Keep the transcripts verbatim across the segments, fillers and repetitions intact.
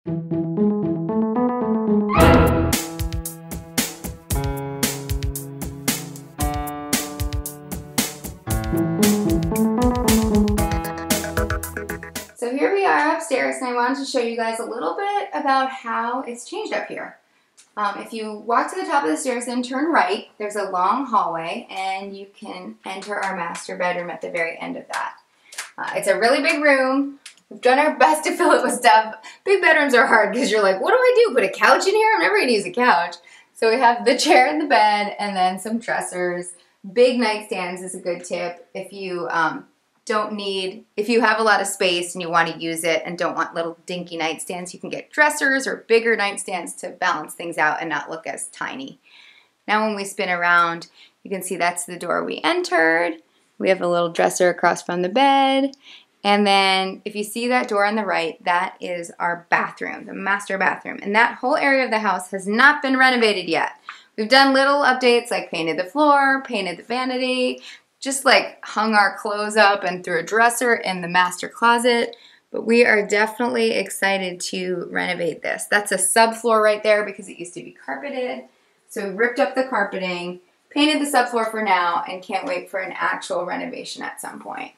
So here we are upstairs, and I wanted to show you guys a little bit about how it's changed up here. Um, if you walk to the top of the stairs and turn right, there's a long hallway, and you can enter our master bedroom at the very end of that. Uh, it's a really big room. We've done our best to fill it with stuff. Big bedrooms are hard because you're like, what do I do? Put a couch in here? I'm never going to use a couch. So we have the chair and the bed, and then some dressers. Big nightstands is a good tip if you um, don't need, if you have a lot of space and you want to use it and don't want little dinky nightstands, you can get dressers or bigger nightstands to balance things out and not look as tiny. Now when we spin around, you can see that's the door we entered. We have a little dresser across from the bed. And then if you see that door on the right, that is our bathroom, the master bathroom. And that whole area of the house has not been renovated yet. We've done little updates like painted the floor, painted the vanity, just like hung our clothes up and threw a dresser in the master closet. But we are definitely excited to renovate this. That's a subfloor right there because it used to be carpeted. So we ripped up the carpeting, painted the subfloor for now, and can't wait for an actual renovation at some point.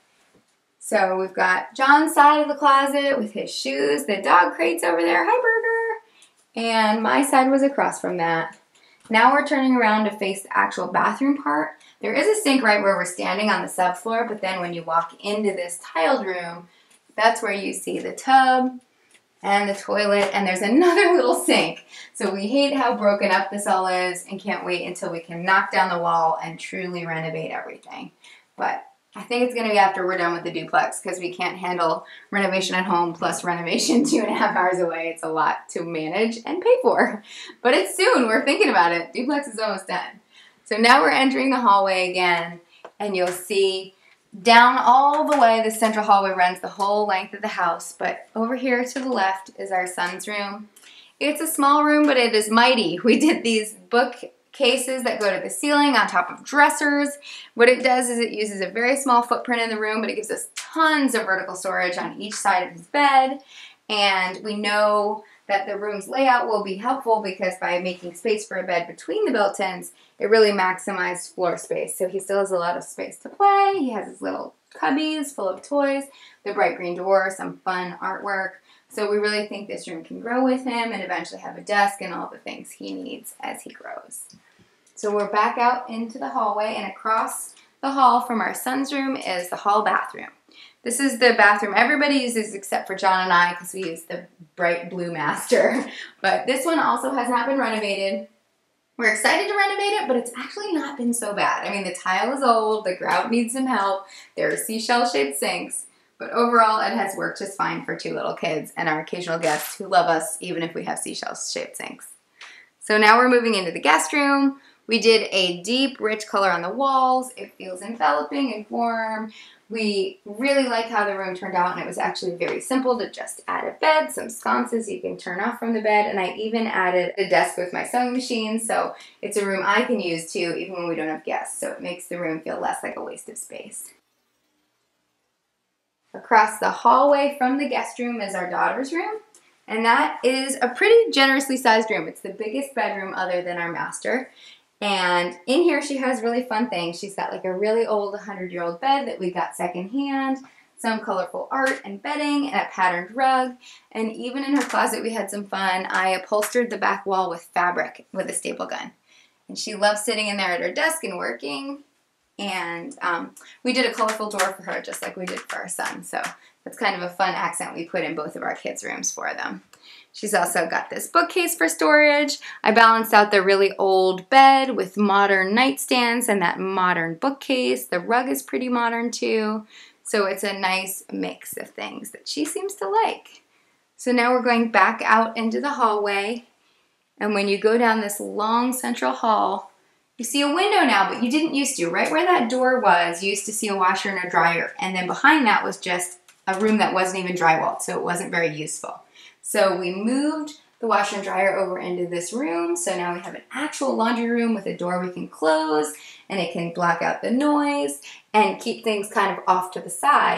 So we've got John's side of the closet with his shoes, the dog crates over there, hi Burger, and my side was across from that. Now we're turning around to face the actual bathroom part. There is a sink right where we're standing on the subfloor, but then when you walk into this tiled room, that's where you see the tub and the toilet, and there's another little sink. So we hate how broken up this all is and can't wait until we can knock down the wall and truly renovate everything. But I think it's gonna be after we're done with the duplex because we can't handle renovation at home plus renovation two and a half hours away. It's a lot to manage and pay for. But it's soon, we're thinking about it. Duplex is almost done. So now we're entering the hallway again, and you'll see down all the way the central hallway runs the whole length of the house. But over here to the left is our son's room. It's a small room, but it is mighty. We did these bookcases that go to the ceiling on top of dressers. What it does is it uses a very small footprint in the room, but it gives us tons of vertical storage on each side of his bed. And we know that the room's layout will be helpful because by making space for a bed between the built-ins, it really maximized floor space. So he still has a lot of space to play. He has his little cubbies full of toys, the bright green door, some fun artwork. So we really think this room can grow with him and eventually have a desk and all the things he needs as he grows. So we're back out into the hallway, and across the hall from our son's room is the hall bathroom. This is the bathroom everybody uses except for John and I because we use the bright blue master. But this one also has not been renovated. We're excited to renovate it, but it's actually not been so bad. I mean, the tile is old, the grout needs some help, there are seashell-shaped sinks, but overall it has worked just fine for two little kids and our occasional guests who love us even if we have seashell-shaped sinks. So now we're moving into the guest room. We did a deep, rich color on the walls. It feels enveloping and warm. We really like how the room turned out, and it was actually very simple to just add a bed, some sconces you can turn off from the bed, and I even added a desk with my sewing machine, so it's a room I can use too, even when we don't have guests, so it makes the room feel less like a waste of space. Across the hallway from the guest room is our daughter's room, and that is a pretty generously sized room. It's the biggest bedroom other than our master. And in here she has really fun things. She's got like a really old hundred-year-old bed that we got secondhand, some colorful art and bedding, and a patterned rug. And even in her closet we had some fun. I upholstered the back wall with fabric with a staple gun. And she loves sitting in there at her desk and working. And um, we did a colorful door for her just like we did for our son. So that's kind of a fun accent we put in both of our kids' rooms for them. She's also got this bookcase for storage. I balanced out the really old bed with modern nightstands and that modern bookcase. The rug is pretty modern too. So it's a nice mix of things that she seems to like. So now we're going back out into the hallway. And when you go down this long central hall, you see a window now, but you didn't used to. Right where that door was, you used to see a washer and a dryer. And then behind that was just a room that wasn't even drywalled, so it wasn't very useful. So we moved the washer and dryer over into this room. So now we have an actual laundry room with a door we can close, and it can block out the noise and keep things kind of off to the side.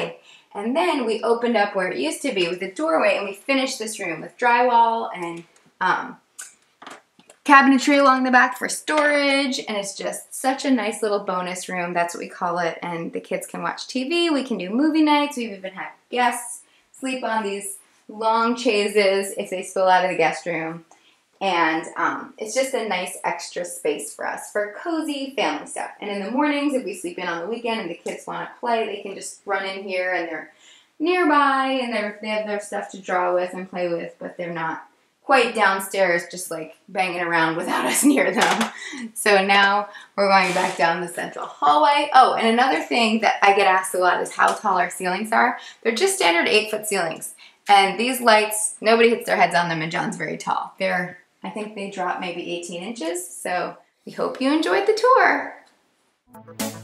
And then we opened up where it used to be with a doorway, and we finished this room with drywall and um, cabinetry along the back for storage, and it's just such a nice little bonus room. That's what we call it, and the kids can watch T V. We can do movie nights. We've even had guests sleep on these long chaises if they spill out of the guest room, and um, it's just a nice extra space for us for cozy family stuff. And in the mornings, if we sleep in on the weekend and the kids want to play, they can just run in here, and they're nearby, and they're, they have their stuff to draw with and play with, but they're not quite downstairs just like banging around without us near them. So now we're going back down the central hallway. Oh, and another thing that I get asked a lot is how tall our ceilings are. They're just standard eight foot ceilings. And these lights, nobody hits their heads on them, and John's very tall. They're, I think they drop maybe eighteen inches. So we hope you enjoyed the tour.